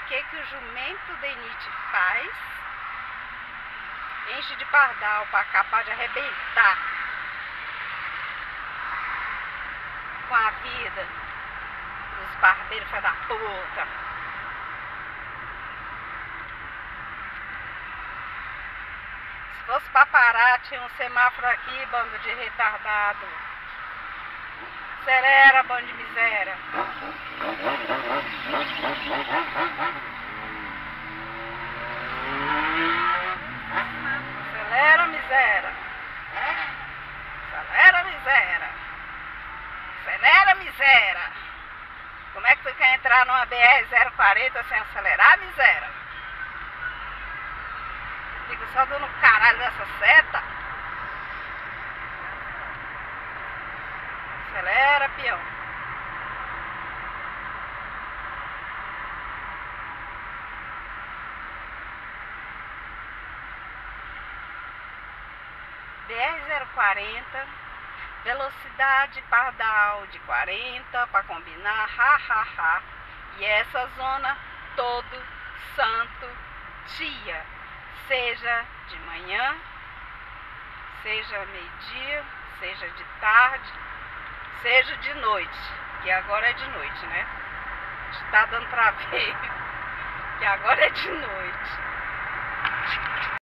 que o jumento Denite faz? Enche de pardal para acabar de arrebentar com a vida dos barbeiros filha da puta. Se fosse pra parar, tinha um semáforo aqui, bando de retardado. Acelera, bando de miséria. Acelera, miséria. Acelera, miséria. Acelera, miséria. Como é que tu quer entrar numa BR-040 sem acelerar, miséria? Fica só dando caralho dessa seta. Acelera, peão. BR-040, velocidade pardal de 40 para combinar, ha. E essa zona todo santo dia, seja de manhã, seja meio-dia, seja de tarde, seja de noite, que agora é de noite, né? Está dando pra ver que agora é de noite.